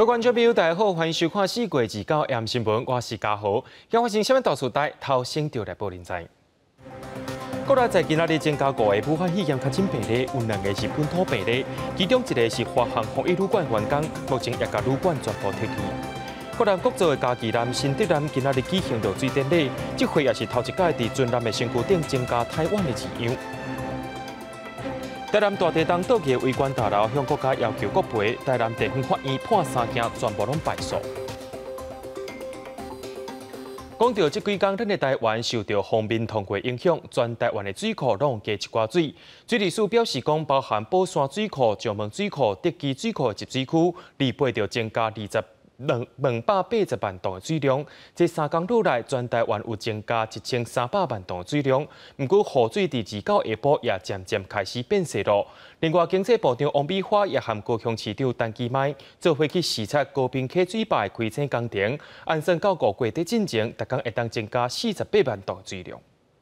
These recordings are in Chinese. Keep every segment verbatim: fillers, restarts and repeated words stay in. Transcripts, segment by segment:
各位观众朋友，大家好，欢迎收看四月二九 M 新闻，我是嘉豪。今发生什么大事代，头先就来报您知。国内在今仔日增加五个武汉肺炎确诊病例，有两个是本土病例，其中一个是华航防疫旅馆员工，目前也甲旅馆全部撤去。国南国造的嘉义南新德南今仔日举行落水典礼，这回也是头一届伫尊南的身躯顶增加台湾的字样。 台南大地东倒去维权大楼向国家要求国赔，台南地方法院判三件全部拢败诉。讲到这几天，咱的台湾受到锋面通过影响，全台湾的水库拢加一寡水。水利署表示，讲包含宝山水库、石门水库、德基水库的集水区，离八就增加二十。 两两百八十万吨的水量，这三工日来，全台湾有增加一千三百万吨的水量。不过，雨水伫二九下晡也渐渐开始变细咯。另外，经济部长王美花也和高雄市长陈其迈做伙去视察高屏溪水坝的开采工程，按算到五月底进前，逐工会当增加四十八万吨的水量。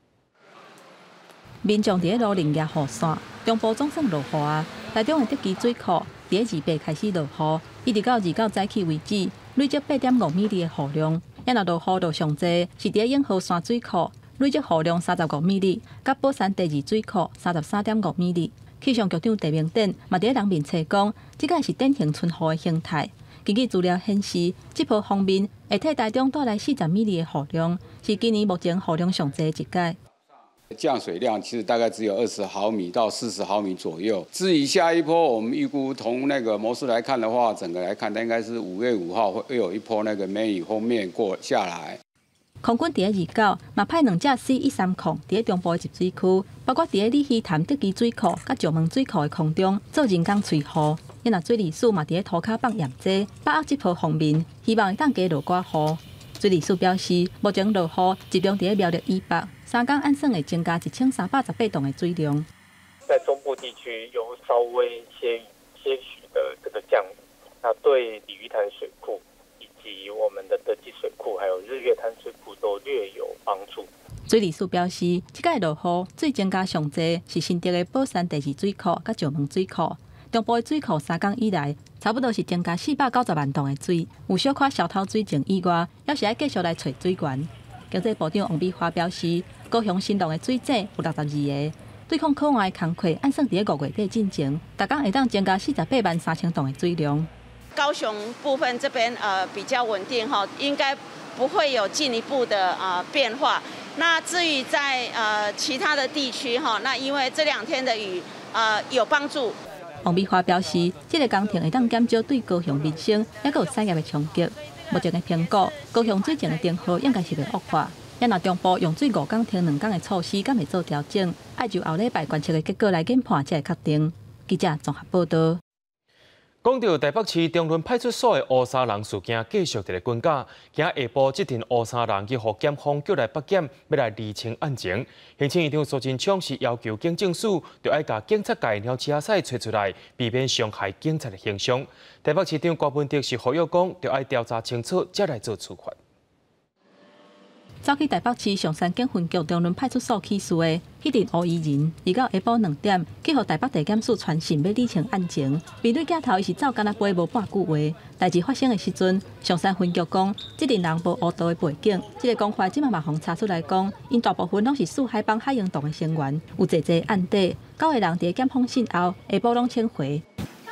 民众伫路林野雨伞，中部总算落雨啊！台中的德基水库。 伫二八开始落雨，一直到二九早起为止，累积八点五米的雨量。也若落雨落上济，是伫永和山水库，累积雨量三十五米哩，甲宝山第二水库三十三点五米哩。气象局长陈明典嘛伫人面测讲，即个是典型春雨的形态。根据资料显示，这波锋面会替台中带来四十米哩的雨量，是今年目前雨量上济一届。 降水量其实大概只有二十毫米到四十毫米左右。至于下一波，我们预估从那个模式来看的话，整个来看，它应该是五月五号会有一波那个梅雨锋面过下来。 空军伫二九嘛派两架 C 一三空伫中部的集水区，包括伫李溪潭德基水库甲石门水库的空中做人工吹雨。因若水利署嘛伫涂骹放盐剂，把握这波锋面，希望会当加落寡雨。水利署表示，目前落雨集中伫苗栗以北。 三港按算会增加一千三百十八吨的水量， 在中部地区有稍微些些许的这个降雨，那对鲤鱼潭水库以及我们的德基水库还有日月潭水库都略有帮助。 水利署表示，这届落雨水增加上济是新竹的宝山第二水库甲石门水库，中部的水库三港以来差不多是增加四百九十万吨的水，有小可小偷水井以外，还是要继续来找水源。 经济部长王美花表示，高雄新洞的水井有六十二个，对抗可外的工课按算伫五月底进行，逐工会当增加四十八万三千吨的水量。 高雄部分这边呃比较稳定哈，应该不会有进一步的呃变化。那至于在呃其他的地区哈，那因为这两天的雨呃有帮助。 王美花表示，这个工程会当减少对高雄民生也有产业的冲击。 目前的评估，高雄水井的电荷应该是袂恶化。也若中部用水五天停两天的措施，敢会做调整，爱就后礼拜观测的结果来研判才会确定。记者综合报道。 讲到台北市中仑派出所的乌沙人事件继续伫咧滚价，今下晡这阵乌沙人去互检方叫来北检，要来厘清案情。行政院长苏贞昌是要求警政署着爱甲警察界鸟车赛找出来，避免伤害警察的形象。台北市长郭文哲是呼吁讲，着爱调查清楚，才来做处罚。 走去台北市上山警分局中仑派出所起诉的迄阵吴怡人，伊到下晡两点去互台北地检署传讯要理清案情。面对镜头，伊是走干那飞无半句话。代志发生的时阵，上山分局讲，即阵人无恶道的背景，即、这个讲法即马马互查出来讲，因大部分拢是四海帮海洋洞的成员，有侪侪案底。九个人伫检方讯后，下晡拢撤回。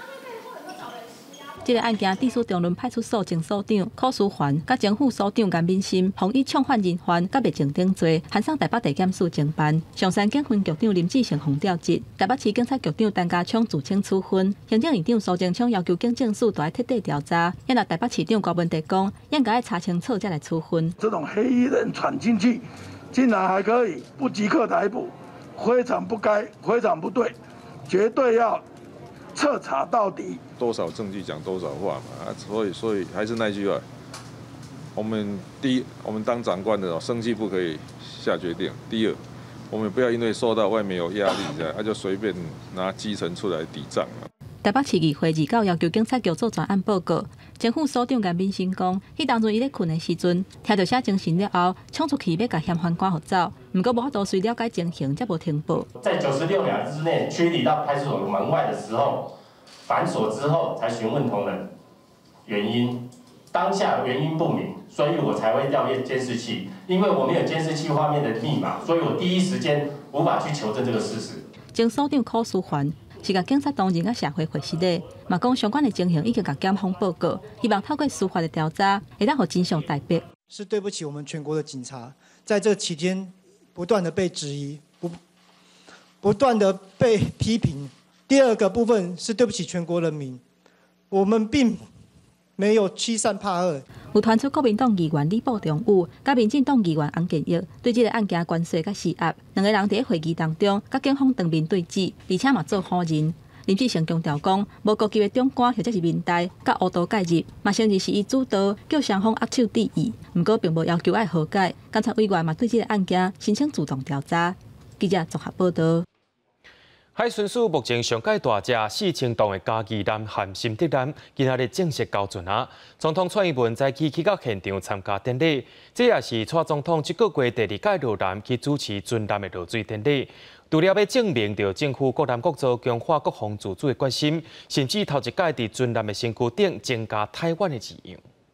这个案件，地属中仑派出所前所长柯书桓、甲前副所长颜敏心，同意创犯人犯甲灭证顶罪，函送台北地检署侦办。上山警分局长林志成洪调职，台北市警察局长陈家昌自称处分。行政院长苏贞昌要求警政署要彻底调查。因为台北市长郭文哲讲，应该要查清楚才来处分。 这种黑衣人闯进去，竟然还可以不即刻逮捕，非常不该，非常不对，绝对要。 彻查到底， 多少证据讲多少话嘛，啊，所以所以还是那句话，我们第一，我们当长官的哦，生气不可以下决定；第二，我们不要因为受到外面有压力，那就随便拿基层出来抵账啊。 台北市议会二九要求警察局做专案报告，前副所长颜敏心讲，迄当阵伊咧困的时阵，听到写情形了后，冲出去要甲嫌犯赶互走，毋过无法度随了解情形，才无停步。 在九十六秒之内驱离到派出所门外的时候，反锁之后才询问同仁， 原因，当下原因不明，所以我才会调阅监视器。因为我没有监视器画面的密码，所以我第一时间无法去求证这个事实。 前署长柯淑环是甲警察同仁甲社会回实的，嘛讲相关的情形已经甲检方报告，希望透过司法的调查，会当互真相大白。 是对不起我们全国的警察，在这期间不断的被质疑，不不断的被批评。第二个部分是对不起全国人民，我们并没有欺善怕恶。 有传出国民党议员李宝忠武甲民进党议员洪建义对这个案件关系甲施压，两个人伫会议当中甲警方当面对质，而且嘛做好人。林志成强调讲，无国旗的长官或者是民代，甲乌道介入，嘛承认是伊主导，叫双方握手致意。不过并无要求爱和解。监察委员嘛对这个案件申请主动调查。记者综合报道。 海巡署目前上届大只四千吨的嘉义艦和心德艦，今仔日正式交船啊！总统蔡英文早起去到现场参加典礼，这也是蔡总统这个月第二届落艦去主持军艦的落水典礼。除了要证明着政府各艦各族强化国防自主的决心，甚至头一届伫军艦的身躯顶增加台湾的字样。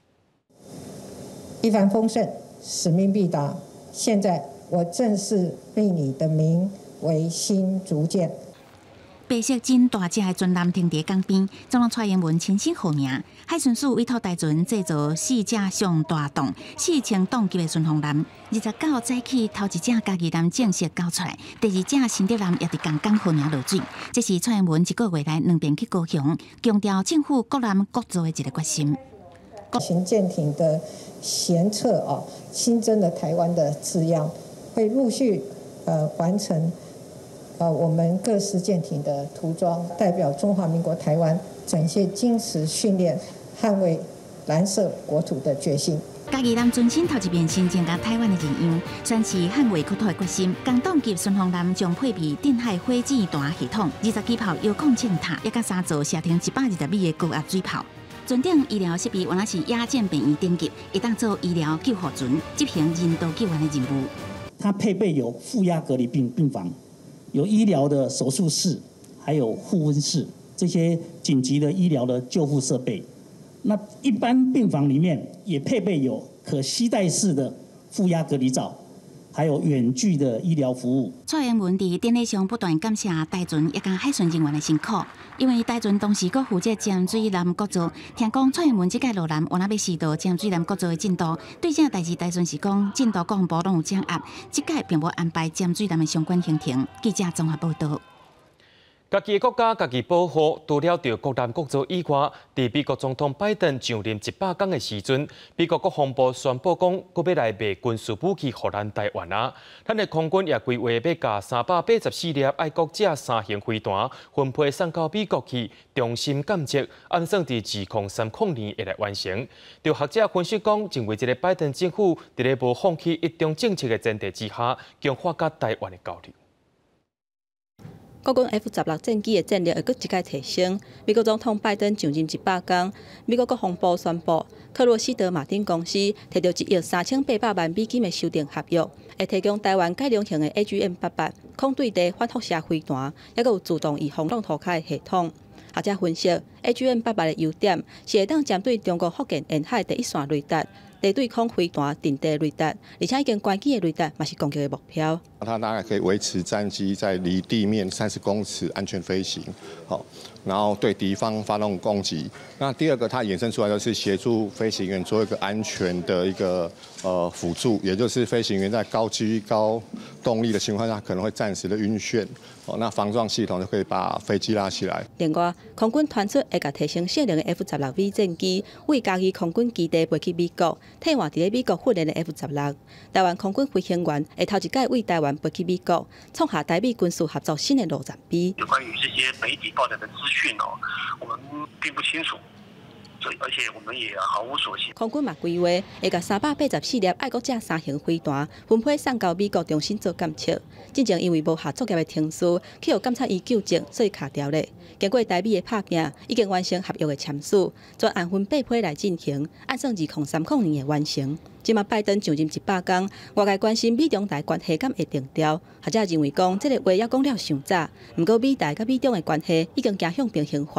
一帆风顺，使命必达。现在我正式立你的名为新竹舰。 白色真大只的军舰停伫港边，总统蔡英文亲自号名，海巡署委托台船制造四只上大档、四千吨级的巡防舰。二十九早起，头一只嘉义舰正式交出来，第二只新德舰也伫刚刚号名落水。这是蔡英文一个月来两遍去高雄，强调政府各艦各族的一个决心。 行舰艇的舷侧啊，新增了台湾的字样，会陆续呃完成。呃，我们各式舰艇的涂装，代表中华民国台湾展现坚持训练、捍卫蓝色国土的决心。 嘉义舰船身头一遍新增加台湾的字样，宣示捍卫国土的决心。港党级巡防舰将配备定海火箭弹系统、二十几炮遥控箭塔，也甲三座射程一百二十米的高压水炮。船顶医疗设备原来是亚健病院顶级，会当做医疗救护船执行人道救援的任务。 它配备有负压隔离病病房。有医疗的手术室，还有护温室，这些紧急的医疗的救护设备。那一般病房里面也配备有可携带式的负压隔离罩，还有远距的医疗服务。 蔡英文伫典礼上不断感谢台船也甲海巡人员的辛苦，因为台船同时阁负责潜水舰国造。听讲蔡英文这届落艦，原来要试到潜水舰国造的进度，对这代志台船是讲进度公布拢有掌握，这届并无安排潜水舰的相关行程。记者综合报道。 家己的国家家己保护，除了着各艦各族以外，伫美国总统拜登上任一百天的时阵，美国国防部宣布讲，佮要来卖军事武器予咱台湾啊！咱的空军也规划要甲三百八十四粒爱国者三型飞弹分配送到美国去，中心监测，按算伫二零三零年会来完成。就学者分析讲，认为这个拜登政府伫咧无放弃一中政策的前提之下，强化甲台湾的交流。 国军 F 十六战机的战力会阁一阶提升。美国总统拜登上任一百天，美国国防部宣布，克罗斯德马丁公司摕到一亿三千八百万美金的修订合约，会提供台湾改良型的 A G M 八八空对地反辐射飞弹，也有自动预防浪涂骹的系统。学者分析 ，A G M 八八的优点是会当针对中国福建沿海第一线雷达。地对空飞弹、定地雷达，而且已经关机的雷达，嘛是攻击的目标。 它大概可以维持战机在离地面三十公尺安全飞行，好，然后对敌方发动攻击。那第二个，它衍生出来就是协助飞行员做一个安全的一个呃辅助，也就是飞行员在高机高动力的情况下，可能会暂时的晕眩，哦，那防撞系统就可以把飞机拉起来。 另外，空军传出会甲提升性能的 F 十六 V 战机，为嘉义空军基地飞去美国。替换伫咧美国训练的 F 十六，台湾空军飞行员会头一届为台湾飞去美国，创下台美军事合作新的路站比。 有关于这些媒体报道的资讯哦，我们并不清楚，所以而且我们也毫无所信。 空军嘛规划会甲三百八十四粒爱国者三型飞弹分配送到美国重新做监测。之前因为无下作业的停书，去予监察院纠正，所以卡掉咧。经过台美的拍拼，已经完成合约的签署，专按分八批来进行，按算二零三零年的完成。即马拜登上任一百天，外界关心美中台关系敢会定调，学者认为讲，这个话也讲了伤早。不过美台甲美中的关系已经走向平行化。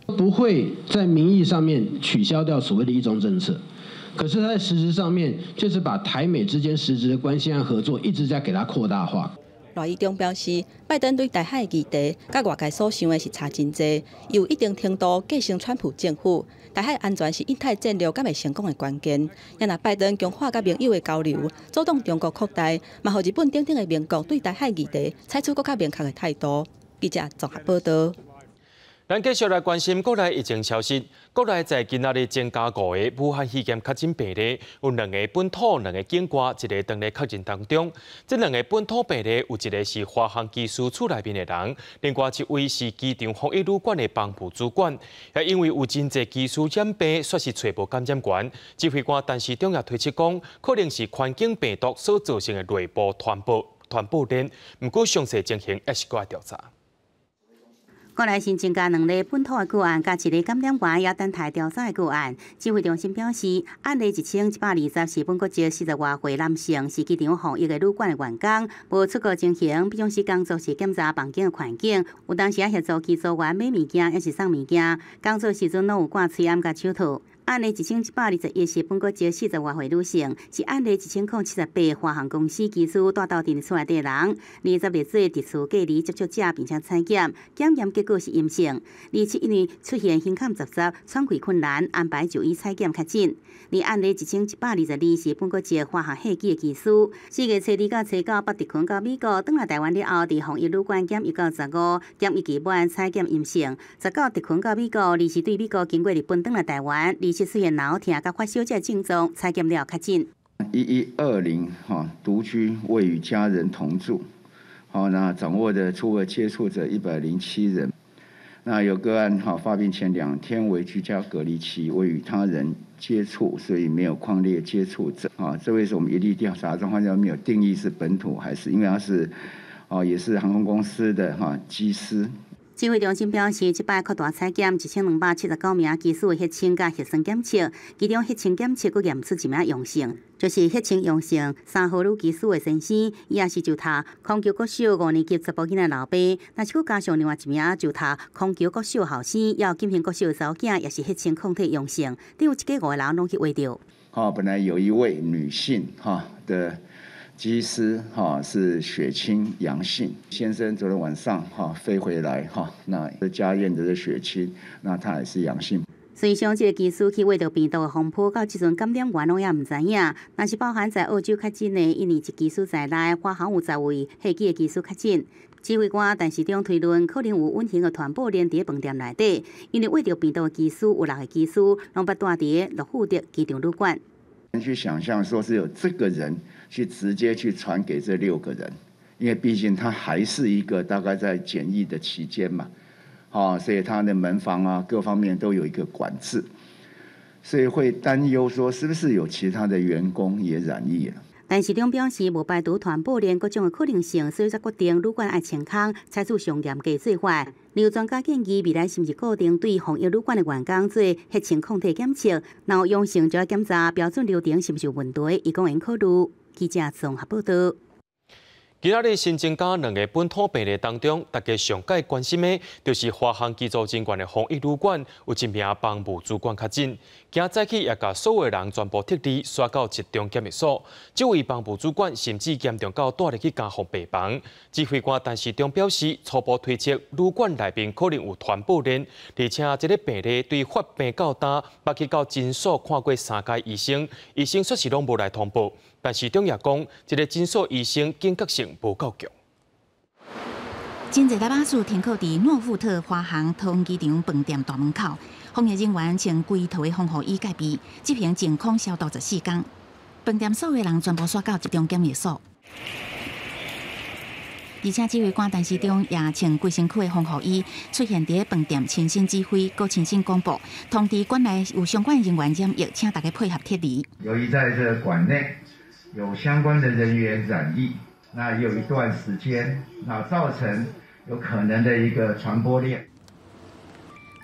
不会在名义上面取消掉所谓的一中政策，可是他在实质上面就是把台美之间实质的关系和合作一直在给它扩大化。 赖伊中表示，拜登对台海议题，甲外界所想的是差真济，有一定程度继承川普政府。台海安全是印太战略敢会成功的关键。也若拜登强化甲盟友的交流，阻挡中国扩大，嘛，互日本等等的盟国对台海议题采取更较明确的态度。记者综合报道。 咱继续来关心国内疫情消息。国内在今仔日增加五个武汉肺炎确诊病例，有两个本土，两个境外，一个当日确诊当中。这两个本土病例有一个是华航技师处内面的人，另外一位是机场防疫旅馆的帮部主管。也因为有真侪技师染病，说是揣无感染源。指挥官陈时中也推测讲，可能是环境病毒所造成的内部传播传播链。不过详细情形还是搁要调查。 国内新增加两例本土的个案，加一例感染源也等待调查的个案。指挥中心表示，案例一千一百二十是本国籍四十外岁男性，是机场防疫的旅馆的员工，无出国情形，平常时工作是检查房间的环境，有当时也协助机组员买物件，也是送物件。工作时阵拢有挂喙暗甲手套。案例一千一百二十一是本国籍四十外岁女性，是案例一千零七十八华航公司技师带到电厝内底人。二十日做特殊隔离接触者，并且采检，检验结果是阴性。而且因为出现胸腔杂杂、喘气困难，安排就医采检确诊。而案例一千一百二十二是本国籍华航客机的技师，四月初二到初九北地群到美国，返来台湾了后，伫防疫旅馆检疫到十五，检疫期满采检阴性。十九地群到美国，二是对美国经过日本返来台湾，二是出现脑疼甲发烧这症状，采检了确诊。 一一二零哈，独居未与家人同住，好，那掌握的初步接触者一百零七人。那有个案哈，发病前两天为居家隔离期，未与他人接触，所以没有匡列接触者啊。这位是我们一例调查状况下没有定义是本土还是，因为他是哦也是航空公司的哈机师。 指挥中心表示，这摆扩大采检，一千两百七十九名技术的血清甲核酸检测，其中血清检测佫验出一名阳性，就是血清阳性三号女技术的先生，伊也是就读空桥国小五年级查甫囡仔老爸，但是佫加上另外一名就读空桥国小后生，也有金平国小的查某囝，也是血清抗体阳性，另有一家五个人拢去挖到。 哦，本来有一位女性哈的机师哈是血清阳性，先生昨天晚上哈飞回来哈，那家验的是血清，那他也是阳性。 虽上这个技师去挖到病毒的风波，到即阵感染源拢也毋知影，但是包含在澳洲确诊的印尼籍技师在内，华航有十位客机的技师确诊。指挥官陈时中推论，可能有稳定的传播链伫饭店内底，因为挖到病毒的技师有六个技师，拢捌住伫乐富德机场旅馆。 去想象说是有这个人去直接去传给这六个人，因为毕竟他还是一个大概在检疫的期间嘛，啊，所以他的门房啊各方面都有一个管制，所以会担忧说是不是有其他的员工也染疫了。 陈时中表示，无排除传播链各种的可能性，所以才决定旅馆爱清空，采取上严格做法。有专家建议，未来是毋是固定对防疫旅馆的员工做血清抗体检测，然后阳性就要检查标准流程是毋是有问题，伊讲会考虑。记者综合报道。 今仔日新增加两个本土病例当中，大家上界关心的，就是华航机组人员的防疫旅馆有一名帮部主管确诊，今早起也甲所有人全部撤离，刷到集中检疫所。这位帮部主管甚至严重到带入去监护病房。指挥官陈时中表示，初步推测旅馆内面可能有传播链，而且这个病例对发病到单，捌去到诊所看过三家医生，医生说是拢无来通报。但市长也讲，这个诊所医生警觉性无够强。 真侪台巴士停靠伫诺富特华航桃园机场饭店大门口，防疫人员穿规套的防护衣盖被，执行健康消毒十四天。饭店所有人全部刷到集中检疫所。而且指挥官陈时中也穿规身躯的防护衣，出现伫饭店亲身指挥，搁亲身公布，通知馆内有相关人员染疫，请大家配合撤离。 由于在这馆内有相关的人员染疫，那有一段时间，那造成有可能的一个传播链。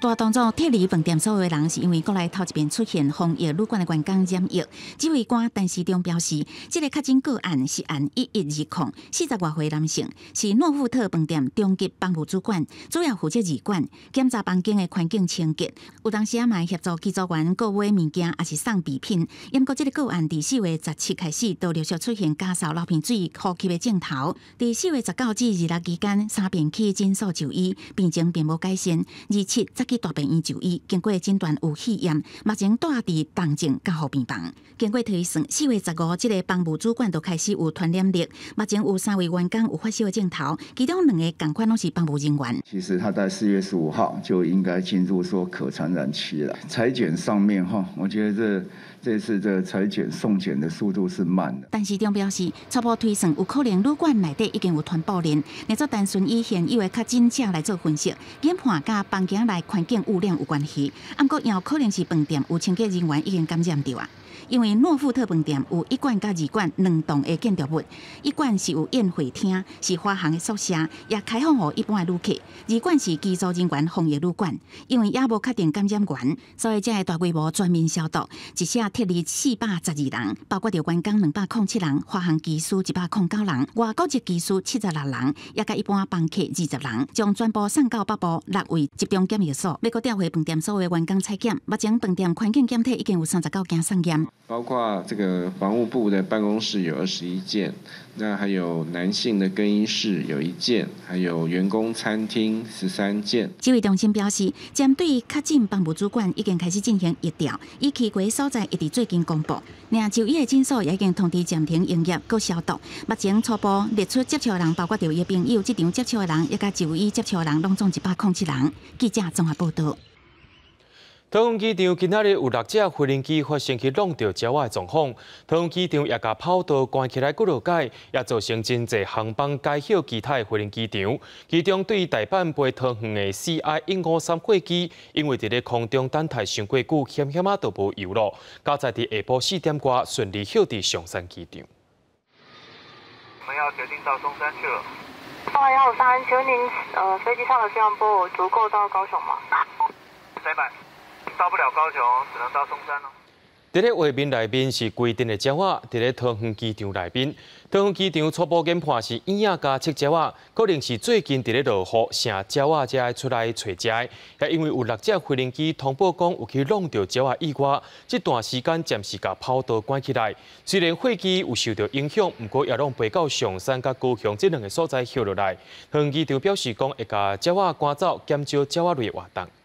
大动作撤离饭店所有的人，是因为国内头一遍出现防疫旅馆的员工染疫。指挥官陈时中表示，这个确诊个案是按一一二零，四十外岁男性，是诺富特饭店中级房务主管，主要负责二管检查房间的环境清洁，有当时也嘛协助机组员购买物件，也是送备品。因过这个个案，伫四月十七开始，都陆续出现家扫流鼻水、呼吸的镜头。伫四月十九至二六期间，三遍去诊所就医，病情并无改善。二七再去大病院就医，经过诊断有肺炎，目前住伫重症加护病房。经过推算，四月十五，这个房务主管就开始有传染力。目前有三位员工有发烧的镜头，其中两个共款拢是房务人员。 其实他在四月十五号就应该进入说可传染期了。裁剪上面哈，我觉得这这次这裁剪送检的速度是慢的。 陈时中表示，初步推算有可能旅馆内底已经有传播链，那做单纯以现有的确诊者来做分析，研判甲房间内环境污染有关系。不过也有可能是饭店有清洁人员已经感染到啊。因为诺富特饭店有一馆甲二馆两栋的建筑物，一馆是有宴会厅，是华航的宿舍，也开放给一般的旅客；二馆是机组人员防疫旅馆。因为也无确定感染源，所以才会大规模全面消毒，一下撤离四百十二人，包括着员工两百零七人，华航机师一百零九人，外国籍机师七十六人，也甲一般房客二十人，将全部送到北部六位集中检疫所。要搁调回饭店所有的员工采检，目前饭店环境检体已经有三十九件送验。 包括这个房务部的办公室有二十一件，那还有男性的更衣室有一件，还有员工餐厅十三件。 指挥中心表示，针对确诊房务主管已经开始进行疫调，以去过所在一直最近公布。另就医的诊所也已经通知暂停营业，搁消毒。目前初步列出接触的人，包括着伊朋友，这场接触的人，也甲就医接触的人，拢总一百零七人。记者综合报道。 桃园机场今仔日有六架飞行机发生去弄到鸟仔的状况，桃园机场也甲跑道关起来几落解，也造成真侪航班改晓其他的飞行机场。其中对大阪飞桃园的 C I 一五三货机，因为伫咧空中等待伤过久，险险啊都无油了。加在伫下晡四点多顺利晓伫上山机场。 我们要决定到松山去了。 上来幺五三，请问您呃飞机上的气象波足够到高雄吗？ 谁版？到不了高雄，只能到松山了。 伫咧画面内面是规定的鸟仔，伫咧桃园机场内面，桃园机场初步研判是燕仔加赤鸟仔，可能是最近伫咧落雨，成鸟仔才会出来找食的。也因为有六架飞行机通报讲有去弄到鸟仔以外，这段时间暂时甲跑道关起来。虽然飞机有受到影响，不过也拢飞到上山甲高雄这两个所在休落来。桃园机场表示讲会甲鸟仔赶走，减少鸟仔类活动。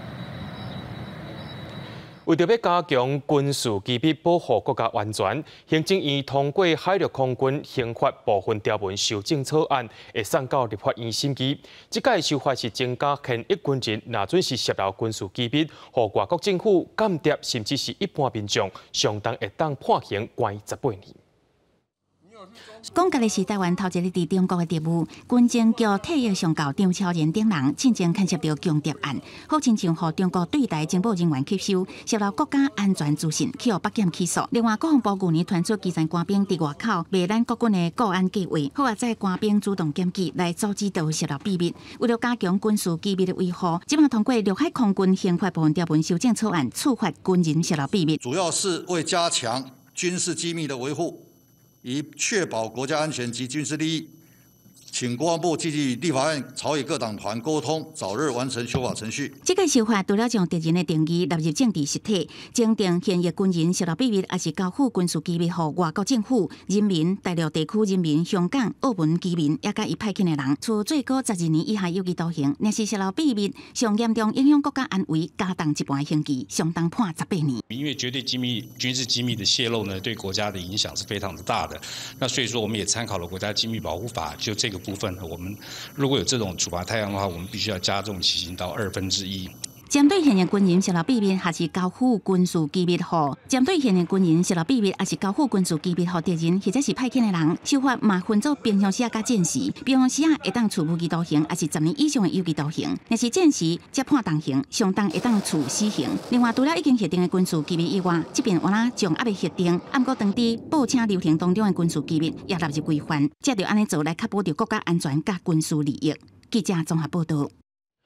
为着要加强军事机密保护国家安全，行政院通过海陆空军刑法部分条文修正草案，会送到立法院审议。这届修法是增加现役军人，若准是泄露军事机密，互外国政府、间谍甚至是一般民众，相当会当判刑关十八年。 讲到的是台湾头一日伫中国的职务，军政局体育上校张超然等人进前牵涉到强谍案，好亲像互中国对台情报人员吸收，泄露国家安全资讯，去互北检起诉。另外，国防部去年传出基层官兵伫外口卖咱国军的国安计划，好啊，在官兵主动检举来阻止到泄露秘密。为了加强军事机密的维护，即马通过陆海空军刑法部分条文修正草案，处罚军人泄露秘密， 主要是为加强军事机密的维护。以确保国家安全及军事利益，请国防部积极与立法院朝野各党团沟通，早日完成修法程序。 这个修法除了将敌人的定义纳入政治实体，增订现役军人泄露秘密，也是交付军事机密予外国政府、人民、大陆地区人民、香港、澳门居民，也甲伊派遣的人，处最高十二年以下有期徒刑。若是泄露秘密，上严重影响国家安危，加重一半的刑期，相当判十八年。 因为绝对机密、军事机密的泄露呢，对国家的影响是非常的大的。那所以说，我们也参考了国家机密保护法，就这个部分，我们如果有这种处罚态样的话，我们必须要加重其刑到二分之一。 针对现役军人泄露秘密，还是交付军事机密予？针对现役军人泄露秘密，还是交付军事机密予敌人或者是派遣的人？修法嘛分作平常时啊、甲战时。平常时啊会当处无期徒刑，还是十年以上的有期徒刑；若是战时，则判重刑，相当会当处死刑。另外，除了已经核定的军事机密以外，这边原来将还未核定，按过当地报请流程当中的军事机密也纳入规范，才着安尼做来确保着国家安全甲军事利益。记者综合报道。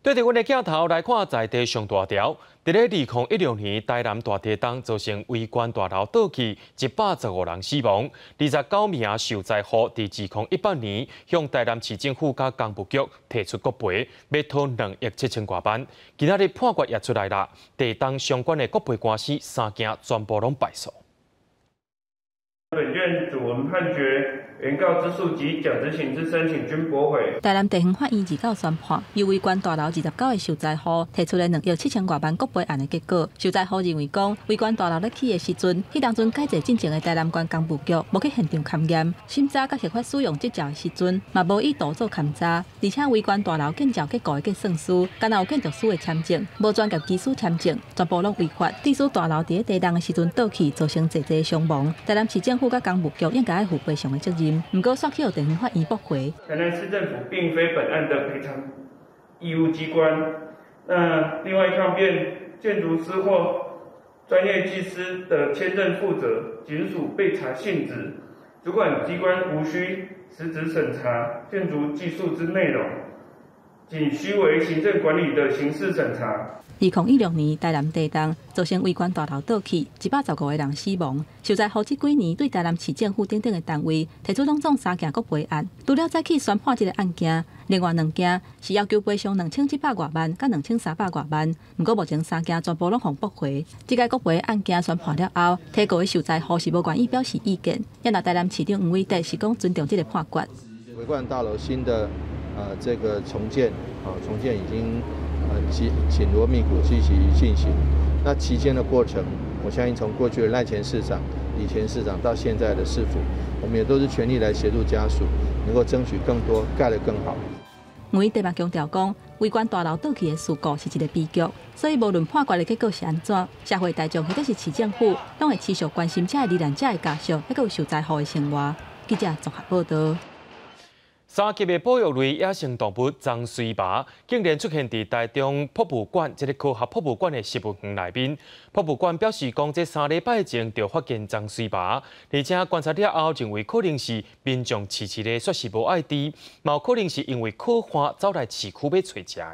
对着阮的镜头来看在地上大条，伫咧二零一六年台南大地震造成围观大楼倒去，一百十五人死亡，二十九名受灾户伫二零一八年向台南市政府甲工务局提出国赔，要讨两亿七千外万。今仔日判决也出来啦，地震相关的国赔官司三件全部拢败诉。 本院主文判决。 原告之诉及蒋执行之申请均驳回。 台南地方法院二九宣判，由围观大楼二十九个受灾户提出了两亿七千外万国赔案的结果。受灾户认为讲，围观大楼咧起的时阵，迄当阵改制进前的台南县工务局无去现场勘验，审查甲核发使用执照的时阵，嘛无意图做勘查，而且围观大楼建造结构的计算书，敢若有建筑师的签证，无专业技师签证，全部拢违法。致使大楼伫咧地震的时阵倒去，造成侪侪伤亡。台南市政府甲工务局应该要负赔偿的责任。 唔过，煞去由地方法院驳回。 台南市政府并非本案的赔偿义务机关。那另外一方面，建筑师或专业技师的签证负责仅属备查性质，主管机关无需实质审查建筑技术之内容，仅需为行政管理的刑事审查。 二零一六年台南地震造成围观大楼倒去，一百十五个人死亡。受灾户这几年对台南市政府等等的单位提出拢总三件国赔案，除了再去宣判这个案件，另外两件是要求赔偿两千七百外万，甲两千三百外万。不过目前三件全部拢互驳回。这个国赔案件宣判了后，提告的受灾户是无愿意表示意见。也那台南市长黄伟德是讲尊重这个判决。 围观大楼新的呃这个重建啊、呃、重建已经。 呃，紧紧锣密鼓积极进行。那期间的过程，我相信从过去的赖前市长、李前市长到现在的市府，我们也都是全力来协助家属，能够争取更多，盖得更好。 我特别强调讲，围观大楼倒去的事故是一个悲剧，所以无论判决的结果是安怎，社会大众或者是市政府，拢会持续关心这个罹难者的家属，还有受灾户的生活。记者综合报道。 三级的保育类野生动物棕水麻竟然出现伫台中博物馆这个科学博物馆的食物园内面。博物馆表示，讲这三礼拜前就发现棕水麻，而且观察了后认为可能是民众迟迟的说是无爱吃，嘛有可能是因为可欢走来市区要找食的。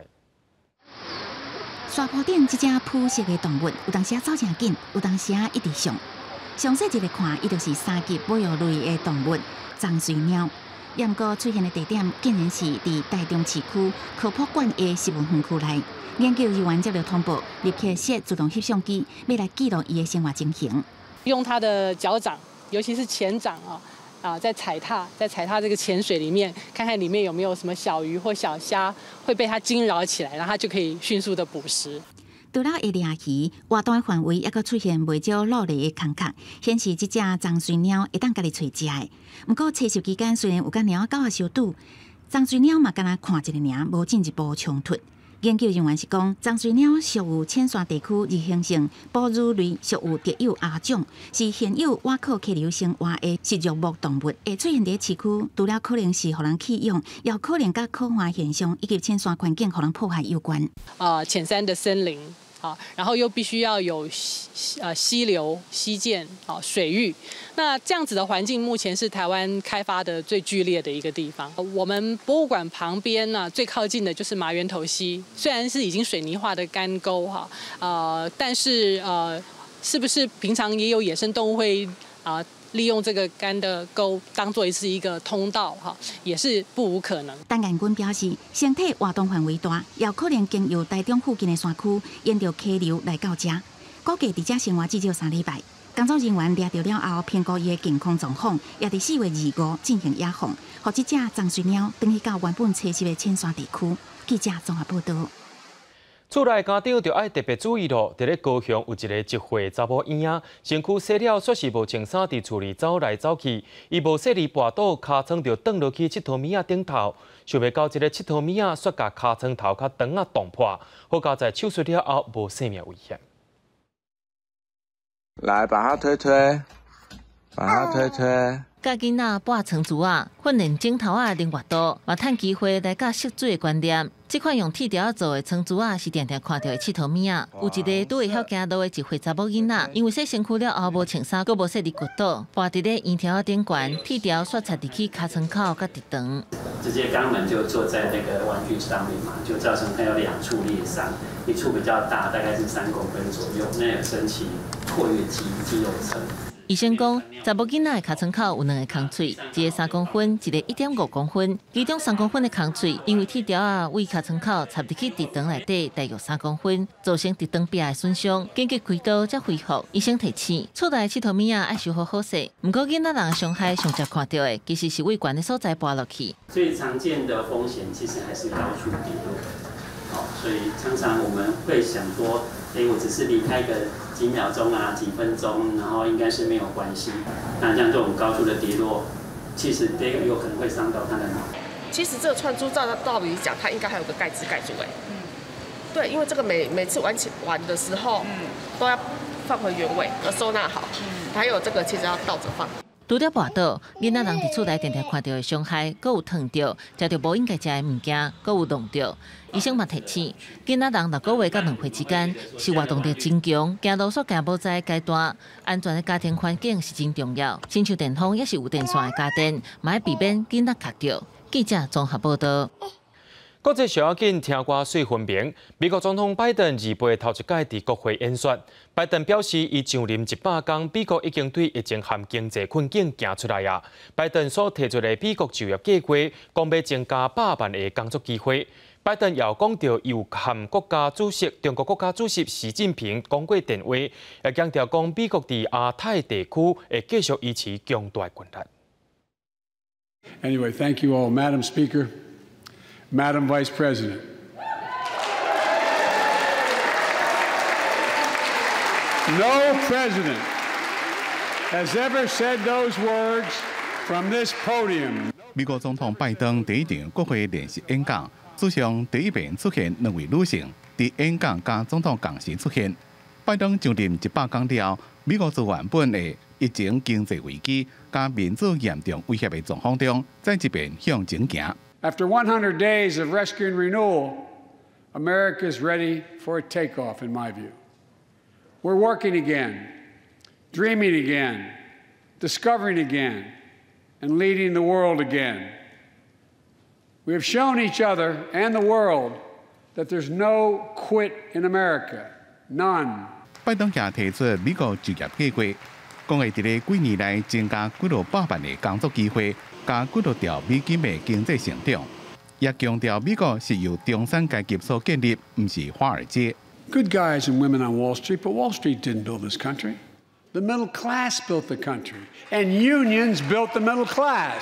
沙坡顶这只扑食的动物，有当时走真紧，有当时一直上。详细一个看，伊就是三级保育类的动物棕水鸟。 也毋过出现的地点竟然是伫台中市区科博馆的食物园区内。研究人员接到通报，立刻设自动摄像机，要来记录伊的生活情形。 用它的脚掌，尤其是前掌啊啊，在踩踏，在踩踏这个浅水里面，看看里面有没有什么小鱼或小虾会被它惊扰起来，然后它就可以迅速的捕食。 除了会掠鱼，活动的范围还佫出现袂少落地的空壳，显示这只棕水鸟会当家己找食的。不过测试期间虽然有甲鸟狗仔相拄，棕水鸟嘛敢若看一个尔，无进一步冲突。研究人员是讲，棕水鸟属有浅山地区而形成哺乳类属有特有亚种，是现有瓦克溪流生活的食肉目动物，会出现伫市区，除了可能是互人弃养，也有可能甲可化现象以及浅山环境互人破坏有关。 啊、呃，浅山的森林。 啊，然后又必须要有呃溪流、溪涧、啊水域，那这样子的环境目前是台湾开发的最剧烈的一个地方。我们博物馆旁边呢、啊，最靠近的就是麻园头溪，虽然是已经水泥化的干沟哈，呃，但是呃，是不是平常也有野生动物会啊？呃 利用这个干的沟当做是一个通道，哈，也是不无可能。 陈彦君表示，生态活动范围大，也有可能经由台中附近的山区，沿着溪流来到这。估计伫这生活至少三礼拜。工作人员掠到了后，评估伊的健康状况，也伫四月二五进行野放，让这只棕水鸟返去到原本栖息的浅山地区。记者综合报道。 厝内家长就爱特别注意咯，伫咧高雄有一个一岁查某婴仔，身躯洗了，说是无穿衫，伫厝里走来走去，伊无细里跋倒，尻川就蹬落去佚佗米仔顶头，想要到这个佚佗米仔，煞甲尻川头壳肠啊冻破，好佳在手术了后无生命危险。 来，把它推推，把它推推。 教囡仔拔床珠啊，训练镜头啊灵活度，嘛趁机会来教识水的观念。这款用铁条做的床珠啊，是常常看到的佚佗物啊。有一个拄会晓行路的一岁查某囡仔，因为洗身躯了后无穿衫，佮无设立骨头，拔伫咧圆条顶悬，铁条刷插入去尻川口甲直肠。 直接肛门就坐在那个玩具上面嘛，就造成它有两处裂伤，一处比较大，大概是三公分左右，那有升起括约肌肌肉层。 医生讲，查某囡仔的尻川口有两个空喙，一个三公分，一个一点五公分。其中三公分的空喙，因为铁条啊为尻川口插入去直肠内底，大约三公分，造成直肠壁的损伤，紧急开刀才恢复。医生提醒，厝内佚佗物啊爱收好好势。不过囡仔人的伤害上常看到的，其实是为悬的所在拔落去。 最常见的风险其实还是高处跌落。好，所以常常我们会想说，哎，我只是离开个几秒钟啊，几分钟，然后应该是没有关系。那像这种高处的跌落，其实这个有可能会伤到他的脑。 其实这个串珠照道理讲，它应该还有个盖子盖住哎。嗯。对，因为这个每每次完起完的时候，嗯，都要放回原位，要收纳好。嗯。还有这个其实要倒着放。 除了跋倒，囡仔人伫厝内常常看到的伤害，阁有烫到，食到无应该食的物件，阁有弄到。医生嘛提醒，囡仔人六个月到两岁之间是活动力真强，行路所行无在阶段，安全的家庭环境是真重要。亲像电风也是有电线的家电，嘛要避免囡仔卡着。记者综合报道。 国际小要紧，听歌水分明。美国总统拜登二月头一届伫国会演说，拜登表示，伊上任一百天，美国已经对疫情和经济困境行出来啊。拜登所提出的美国就业计划，讲要增加百万个工作机会。拜登也讲到，又和国家主席中国国家主席习近平讲过电话，也强调讲美国伫亚太地区会继续维持强大权力。 Anyway, thank you all, Madam Speaker. Madam Vice President, no president has ever said those words from this podium. 美国总统拜登第一场国会联席演讲，史上第一遍出现两位女性伫演讲甲总统同时出现。拜登上任一百天了，美国自原本的疫情经济危机甲民主严重威胁的状况中，再一遍向前行。 After one hundred days of rescue and renewal, America is ready for a takeoff, in my view. We're working again, dreaming again, discovering again, and leading the world again. We have shown each other and the world that there's no quit in America, none. 拜登也提出美国就业计划，讲会伫咧几年内增加几多百万的工作机会。加几多条美金的经济成长，也强调美国是由中产阶级所建立，唔是华尔街。 Good guys and women on Wall Street, but Wall Street didn't build this country. The middle class built the country, and unions built the middle class.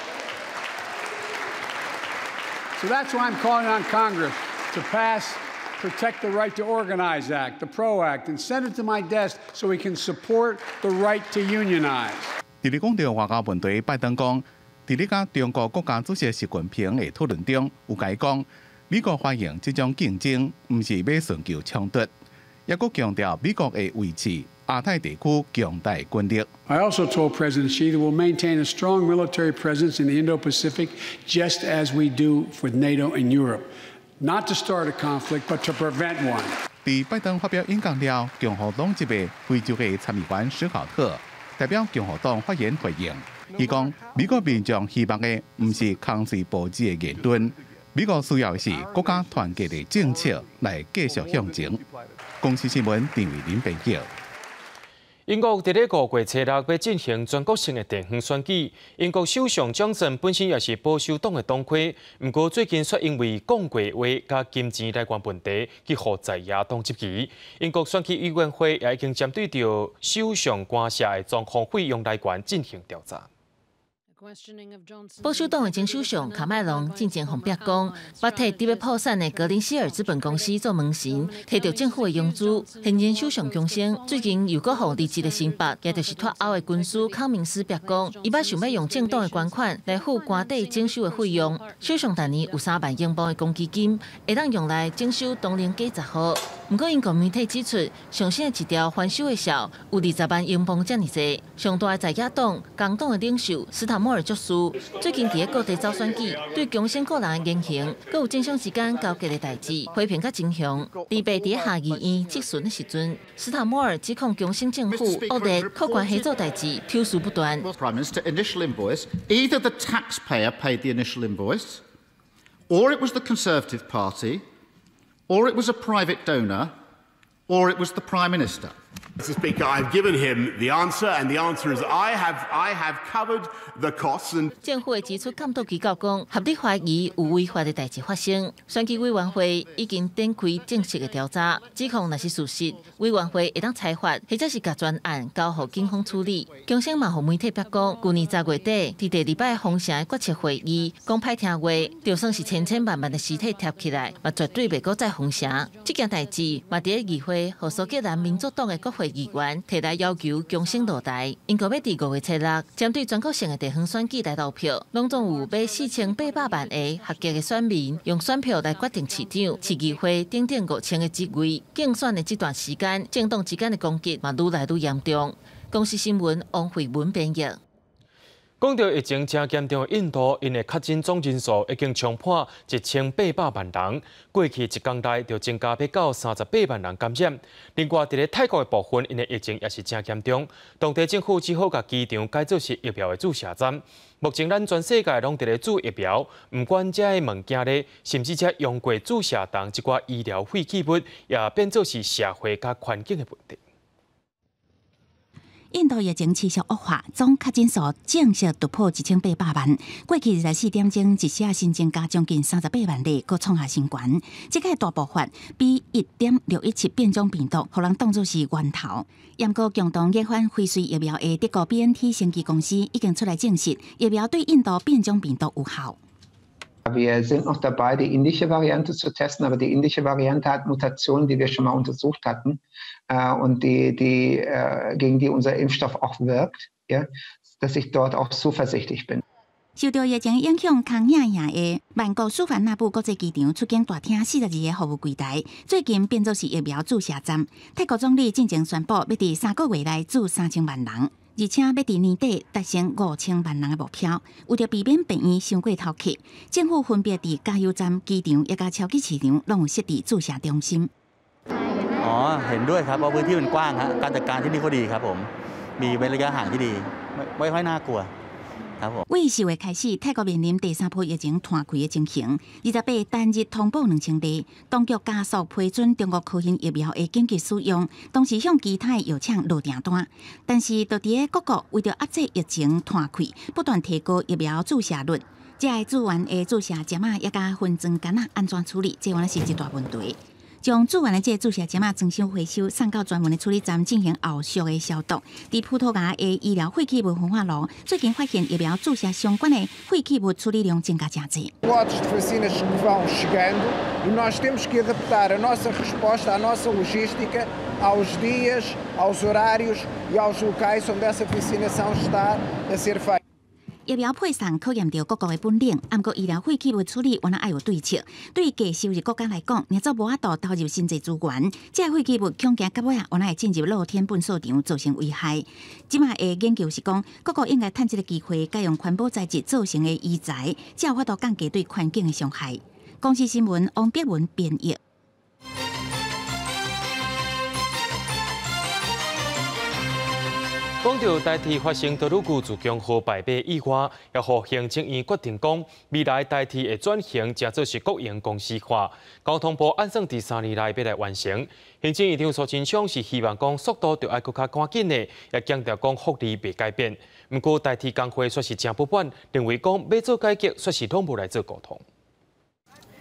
So that's why I'm calling on Congress to pass Protect the Right to Organize Act, the PRO Act, and send it to my desk so we can support the right to unionize. 伫咧讲到外交问题，拜登讲。伫咧甲中国国家主席习近平的讨論中，有解講，美國歡迎這種競爭，唔是要尋求衝突，也佫強調美國會維持亞太地區強大軍力。 I also told President Xi that we'll maintain a strong military presence in the Indo-Pacific, just as we do with NATO and Europe, not to start a conflict, but to prevent one. 伫拜登發表演講了，共和黨籍嘅非洲嘅參議員史考特代表共和黨發言回應。伊講，美國民眾希望嘅唔是空隨報紙嘅言論，美國需要是國家團結嘅政策來繼續向前。公司新聞陳偉林報道。 英國伫咧五月初六要進行全國性嘅地方選舉。英國首相強森本身也是保守黨嘅黨魁，不過最近卻因為講過話加金錢來源問題，去互在野黨襲擊。英國選舉委員會也已經針對到首相官舍嘅狀況費用來源進行調查。 保守党的前首相卡麦隆进前红白讲，把替特别破产的格林希尔资本公司做门神，摕到政府的融资。现任首相强生最近又搁互离职的新北，也就是脱欧的军师康明斯白讲，伊捌想要用政党的捐款来付官邸整修的费用。首相逐年有三万英镑的公积金，会当用来整修东陵街十号。不过，因共媒体指出，上新的一条翻修的效有二十万英镑这么多。上大的在野党、工党的领袖斯塔莫尔爵士最近伫各地走选举，对强生个人的言行，佮有政商之间交结的代志，批评甲真凶。伫被伫下议院质询的时阵，斯塔莫尔指控强生政府恶劣扣关合作代志，挑事不断。 Prime Minister initial invoice, either the taxpayer paid the initial invoice, or it was the Conservative Party, or it was a private donor, or it was the Prime Minister. Mister Speaker, I've given him the answer, and the answer is I have I have covered the costs. And 政府会指出，监督机构讲合理怀疑有违法的代志发生。选举委员会已经展开正式的调查，指控若是事实，委员会会当裁罚，或者是甲专案交予警方处理。强生嘛，互媒体曝光，去年十月底伫第二摆封城的决策会议，讲歹听话，就算是千千万万的尸体贴起来，嘛绝对袂搁再封城。这件代志嘛，伫咧议会和苏格兰民主党的国会议员提来要求强生落台，因国要伫五月七日针对全国性的地方选举来投票，拢总有买四千八百万个合格的选民用选票来决定市长、市议会等等五千个职位。竞选的这段时间，政党之间的攻击嘛愈来愈严重。公司新闻王慧文编译。 讲到疫情正严重的印度，因的确诊总人数已经冲破一千八百万人，过去一天内就增加要到三十八万人感染。另外，伫咧泰国的部分，因的疫情也是正严重，当地政府只好甲机场改造成疫苗的注射站。目前咱全世界拢伫咧注疫苗，唔管这个物件咧，甚至这用过注射当一寡医疗废弃物，也变做是社会甲环境的问题。 印度疫情持续恶化，总确诊数正式突破一千八百万。过去二十四点钟，一下新增加将近三十八万例，搁创下新高。这个大爆发比一点六一七变种病毒，互人当作是源头。严格共同研发辉瑞疫苗的德国 B N T 生技公司已经出来证实，疫苗对印度变种病毒有效。 Wir sind noch dabei, die indische Variante zu testen, aber die indische Variante hat Mutationen, die wir schon mal untersucht hatten äh, und die, die, äh, gegen die unser Impfstoff auch wirkt, ja, dass ich dort auch zuversichtlich bin. 受到疫情影响，空影影的曼谷苏凡纳布国际机场出境大厅四十二个服务柜台，最近变作是疫苗注射站。泰国总理进前宣布，要伫三个月内注三千万人。而且要伫年底达成五千万人的目标，为着避免病院伤过头客，政府分別伫加油站、機場一甲超級市場攏有設置注射中心。 อ๋อเห็นด้วยครับเพราะพื้นที่มันกว้างฮะการจัดการที่นี่ก็ดีครับผมมีเว้นระยะห่างที่ดีไม่ค่อยน่ากลัว。 为四月开始，泰国面临第三波疫情摊开的情形。二十八单日通报两千例，当局加速批准中国科兴疫苗的紧急使用，同时向其他药厂落订单。但是，就伫个各国为着压制疫情摊开，不断提高疫苗注射率，这个资源的注射针啊，也甲分装杆啊安全处理，这原来是一大问题。将注完的这注射针啊，装修回收，送到专门的处理站进行后续的消毒。伫葡萄牙的医疗废弃物焚化炉，最近发现疫苗注射相关的废弃物处理量增加真多。 Lotes de vacinas que vão chegando e nós temos que adaptar a nossa resposta à nossa logística aos dias, aos horários e aos locais onde essa vacinação está a ser feita. 疫苗配送考验到各国的本领，不过医疗废弃物处理原来要有对策。对于低收入国家来讲，若做无法度投入新济资源，这个废弃物恐惊到尾啊，原来会进入露天粪扫场，造成危害。即卖的研究是讲，各国应该趁这个机会，改用环保材质造成的医材，才有法度降低对环境的伤害。公司新闻王碧文编译。 讲到台铁发生道路局自强号败北以外，也互行政院决定讲，未来台铁会转型，成做是国营公司化。交通部按算第三年内要来完成。行政院长苏贞昌是希望讲速度就爱更加赶紧的，也强调讲福利未改变。不过台铁工会说是真不满，认为讲要做改革，说是拢无来做沟通。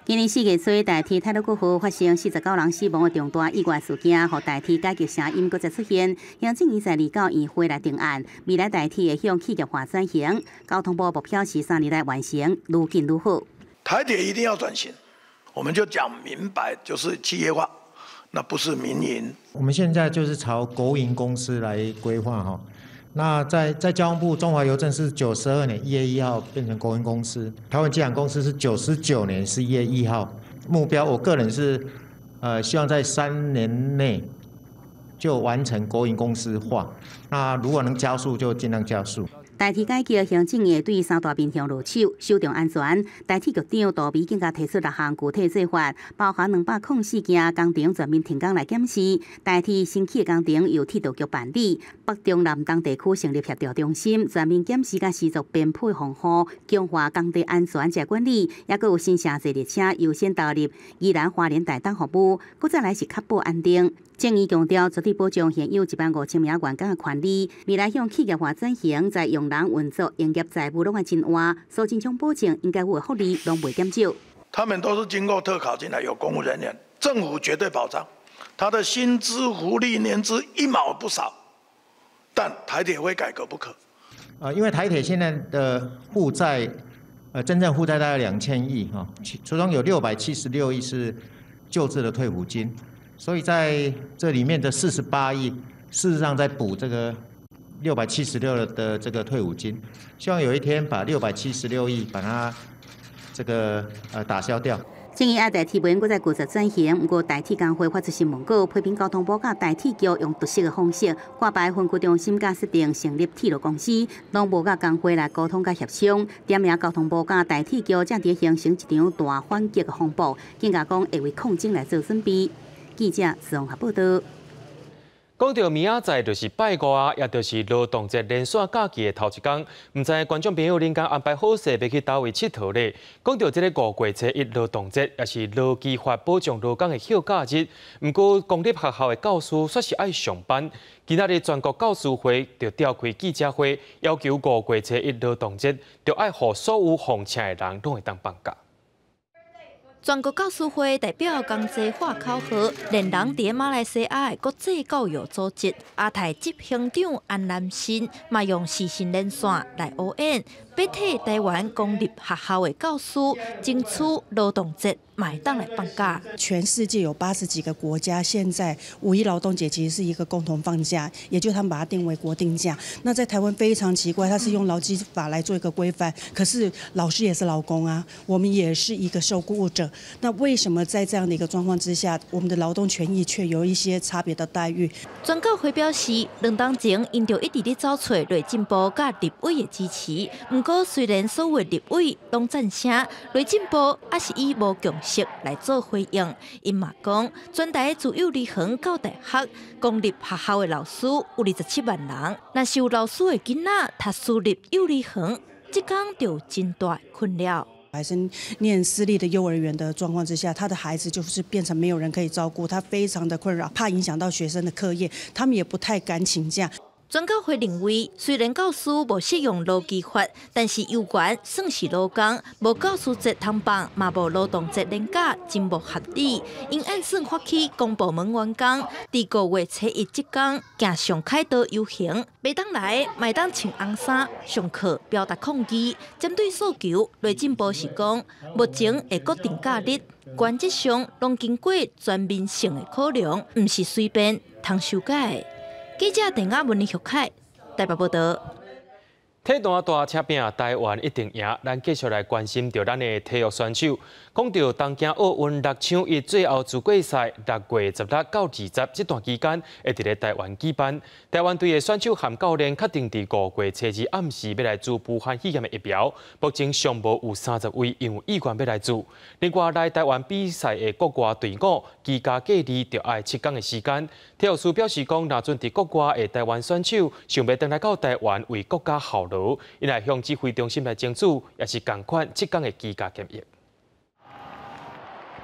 今年四月初，台铁太鲁阁号发生四十九人死亡的重大意外事件，互台铁改革声音搁再出现。行政院在二九议会来定案，未来台铁会向企业化转型。交通部目标是三年来完成，愈紧愈好。 台铁一定要转型，我们就讲明白，就是企业化，那不是民营。 我们现在就是朝国营公司来规划哈。那在在交通部中华邮政是九十二年一月一号变成国营公司，台湾机场公司是九十九年十一月一号。目标我个人是，呃，希望在三年内就完成国营公司化。那如果能加速，就尽量加速。 台铁改革行政院对三大面向落手，首重安全。台铁局长杜美更加提出六项具体做法，包含两百零四件工程全面停工来检视。台铁新起的工程由铁道局办理，北中南东地区成立协调中心，全面检视甲施作编配防护，强化工地安全及管理。也佫有新城际列车优先导入宜兰花莲台东服务，佫再来是确保安定。政府强调，绝对保障现有一万五千名员工的权利，未来向企业化转型，在用人、运作、营业财务拢会真换，所进项保证应该有的福利拢袂减少。 他们都是经过特考进来，有公务人员，政府绝对保障，他的薪资、福利、年资一毛不少，但台铁会改革不可。 呃，因为台铁现在的负债，呃，真正负债大概两千亿哈，其中有六百七十六亿是旧制的退伍金。所以在这里面的四十八亿，事实上在补这个六百七十六的这个退伍金，希望有一天把六百七十六亿把它这个呃打消掉。 建议爱台铁文搁再继续转型，不过台铁工会发出新闻稿，批评交通部甲台铁局用突袭的方式挂牌分区中心，甲设定成立铁路公司，拢无甲工会来沟通甲协商。点名交通部甲台铁局正伫形成一场大反击的风暴，更加讲会为抗争来做准备。记者综合报道。 讲到明仔载就是拜五啊，也就是劳动节连续假期的头一天，唔知观众朋友恁敢安排好势要去倒位佚佗咧？讲到这个五月初一劳动节，也是劳基法保障劳工的休假日。不过公立学校的教师却是爱上班。今仔日全国教师会就召开记者会，要求五月初一劳动节就爱互所有放请的人拢会当放假。 全国教师会代表江济化口号，连人伫马来西亚的国际教育组织亚太执行长安南新，嘛用视讯连线来応援，要替台湾公立學校的教師爭取勞動節買當來放假。 全世界有八十幾個國家，現在五一勞動節其實是一個共同放假，也就他們把它定為國定假。那在台灣非常奇怪，它是用勞基法來做一個規範，可是老師也是勞工啊，我們也是一個受雇者。那為什麼在這樣的一個狀況之下，我們的勞動權益卻有一些差別的待遇？ 專教會表示，兩當前因着一直咧找找內政部甲立委的支持，不過雖然所有立委攏贊成，內政部也是以無共識來做回應。因嘛講，全台自幼兒園到大學公立學校的老師有二十七萬人，若是有老師的囡仔讀私立幼兒園，即講就有真大困擾。 還是念私立的幼兒園的狀況之下，他的孩子就是變成沒有人可以照顧，他非常的困擾，怕影響到學生的課業，他們也不太敢請假。 專教會認為，雖然教師無適用勞基法，但是有關算是勞工，無教師節通放，嘛無勞動節連假，真無合理。因按算發起公部門員工，佇五月初一即天行上凱道遊行，袂當來，賣當穿紅衫上課表達抗議。針對訴求，內政部是講，目前會固定假日，原則上攏經過全面性的考量，毋是隨便通修改。記者鄭雅文李學凱台北報道。 體壇大車拼，台灣一定贏。咱繼續來關心到咱的體育選手。講到東京奧運六搶一最後自決賽，六月十六到二十這段期間會佇咧台灣舉辦。台灣隊的選手和教練確定佇五月初二暗時要來自武漢起驗的疫苗，目前尚無有三十位因有意願要來自。另外來台灣比賽的國外隊伍，居家隔離就要七天的時間。體育署表示講，若准佇國外的台灣選手想要回來到台灣為國家效勞，因來向指揮中心來爭取，也是同款七天的居家檢疫。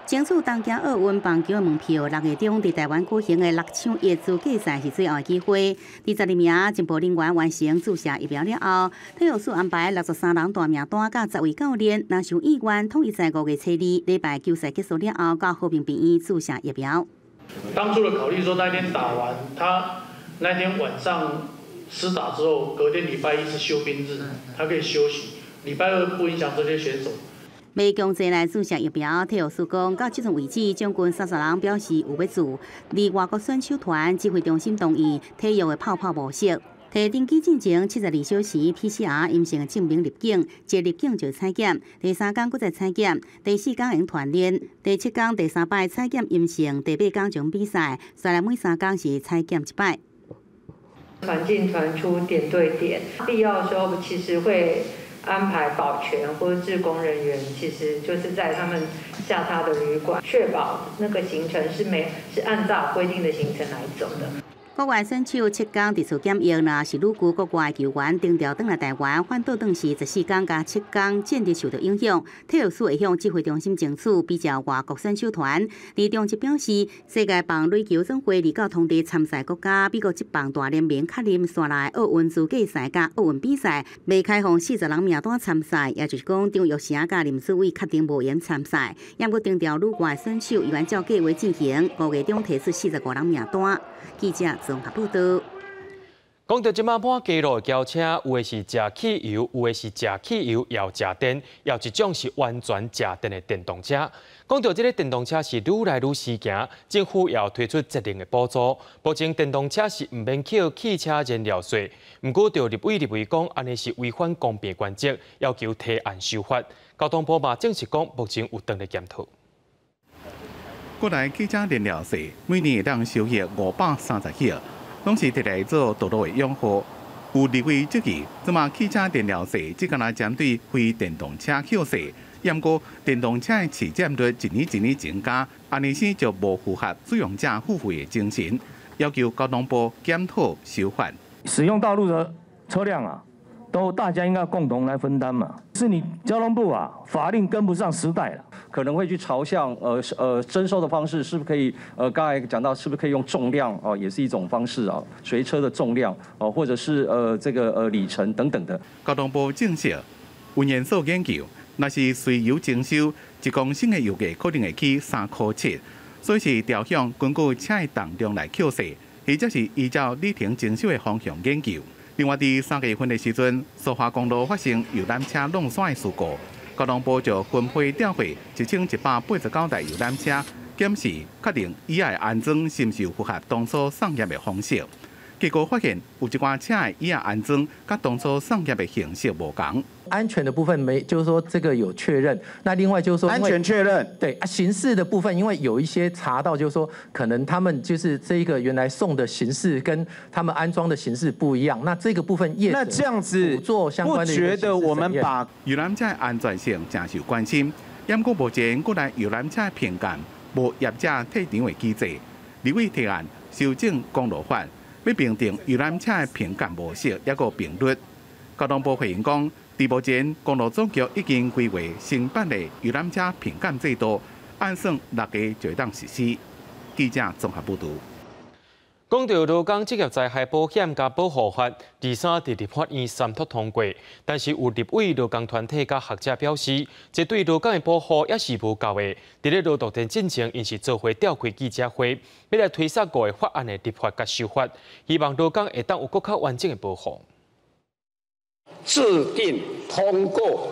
争取东京奥运棒球的门票，六月中伫台湾举行的六场业资竞赛是最后的机会。第十二名进步人员完成注射疫苗了后，体育署安排六十三人大名单，甲十位教练、篮球议员，统一在五月初二礼拜球赛结束了后，到和平病院注射疫苗。 当初的考虑说那天打完，他那天晚上施打之后，隔天礼拜一是休兵日，他可以休息，礼拜二不影响这些选手。 要强制来注射疫苗，体育署讲，到即阵为止，总共三十人表示有要做。而外国选手团指挥中心同意体育的泡泡模式，提登记进前七十二小时 P C R 阴性的证明入境，即入境就采检，第三天搁再采检，第四天用团练，第七天第三摆采检阴性，第八天将比赛，虽然每三天是采检一摆。 团进团出，点对点，必要的时候其实会安排保全或者志工人员，其实就是在他们下榻的旅馆，确保那个行程是没是按照规定的行程来走的。 国外选手七天伫厝检疫，若是旅居国外球员定调转来台湾，反倒转是十四天加七天，间接受到影响。体育署会向指挥中心争取比较外国选手团。而中职表示，世界棒垒球总会二到通知参赛国家，美国职棒大联盟确认线内奥运资格赛甲奥运比赛未开放四十人名单参赛，也就是讲张玉成甲林志伟确定无缘参赛。也搁定调旅外选手依按照计划进行，五月中提出四十五人名单。记者综合报道。 讲到即马满街路轿车，有的是食汽油，有的是食汽油要食电，也有一种是完全食电的电动车。讲到这个电动车是愈来愈时行，政府也要推出节能的补助，保证电动车是唔免扣汽车燃料税。不过，就立委立委讲，安尼是违反公平原则，要求提案修法。交通部嘛证实讲，目前有等来检讨。 国内汽车燃料税每年会当收益五百三十亿，拢是摕来做道路的养护。有立委质疑，即马汽车燃料税只敢若针对非电动车扣税，不过电动车的市占率一年一年增加，安尼生就无符合使用者付费的精神，要求交通部检讨修法。 使用道路的车辆啊，都大家应该共同来分担嘛。是你交通部啊，法令跟不上时代了。 可能会去朝向呃呃征收的方式，是不是可以呃刚才讲到是不是可以用重量哦、呃，也是一种方式啊，随车的重量哦、呃，或者是呃这个呃里程等等的。 交通部证实，温研所研究，若是随油征收，一公升的油价可能会起三块七，所以是调向根据车的重量来扣税，或者是依照里程征收的方向研究。另外，伫三月份的时阵，苏花公路发生游览车弄线的事故。交通部就分配调回一千一百八十九台游览车，检视确定伊仔的安装是毋是符合当初送验的方式。结果发现有一寡车的伊仔安装甲当初送验的形式无同。 安全的部分没，就是说这个有确认。那另外就是说， 安全确认， 对啊，刑事的部分，因为有一些查到，就是说可能他们就是这一个原来送的形式跟他们安装的形式不一样。那这个部分业者那这样子做相关的， 不觉得我们把游览车的安全性真受关心。不过目前国内游览车评鉴无业者退场的机制，立委提案修正公路法，要评定游览车的评鉴模式，也个频率。交通部回应讲。伫目前，公路总局已经规划新版的游览车评鉴制度，按算六个就会当实施。记者综合报道。 讲到劳工职业灾害保险甲保护法，二三伫立法院三读通过，但是有立委劳工团体甲学者表示，这对劳工的保护也是无够的。伫咧劳动电进前，因是做伙召开记者会，要来推测五个法案的立法甲修法，希望劳工会当有更较完整的保护。 制定通过。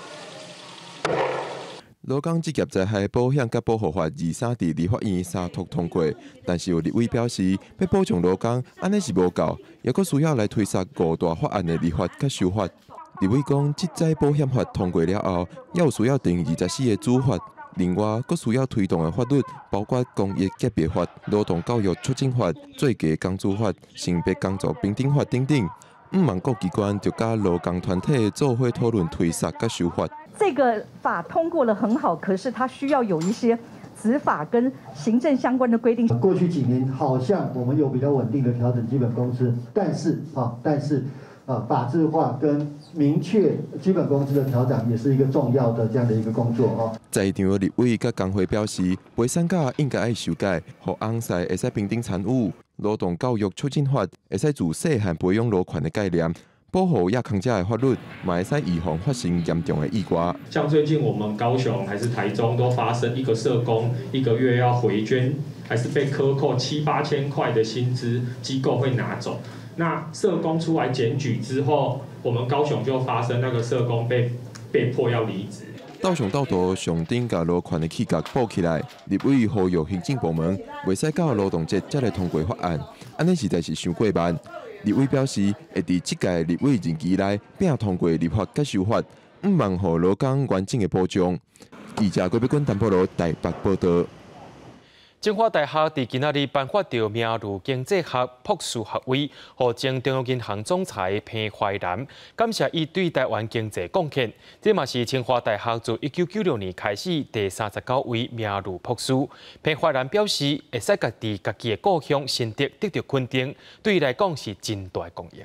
劳工职业灾害保险甲保护法二三伫立法院三读通过，但是有立委表示，要保障劳工，安尼是无够，也阁需要来推测五大法案的立法甲修法。立委讲，职灾保险法通过了后，也有需要定二十四个主法。另外，阁需要推动的法律包括工业级别法、劳动教育促进法、最佳工资法、性别工作平等法等等。五万各机关就甲劳工团体做伙讨论推测甲修法。 这个法通过了很好，可是它需要有一些执法跟行政相关的规定。 过去几年好像我们有比较稳定的调整基本工资，但是啊，但是呃法制化跟明确基本工资的调整，也是一个重要的这样的一个工作哦。 在场的立委甲工会表示，陪产假应该爱修改，互翁婿会使平等参与。劳动教育促进法会使自细汉培养劳权的概念。 保护亚康者的法律，嘛会使预防发生严重的意外。 像最近我们高雄还是台中都发生一个社工一个月要回捐，还是被克扣七八千块的薪资，机构会拿走。那社工出来检举之后，我们高雄就发生那个社工被被迫要离职。 斗上斗倒，上顶甲劳权的气格补起来，立委呼吁行政部门袂使到劳动节才来通过法案，安尼实在是伤过慢。 立委表示，会伫即届立委任期内并通过立法甲修法，毋望互劳工完整的保障。记者郭碧君、淡薄罗台北报道。 政法大学伫今仔日颁发着名譽經濟學博士學位，予前中央銀行總裁彭淮南，感謝伊對台灣經濟貢獻。這嘛是清華大學自一九九六年開始第三十九位名譽博士。彭淮南表示，會使家己家己的故鄉心得得到肯定，對伊來講是真大貢獻。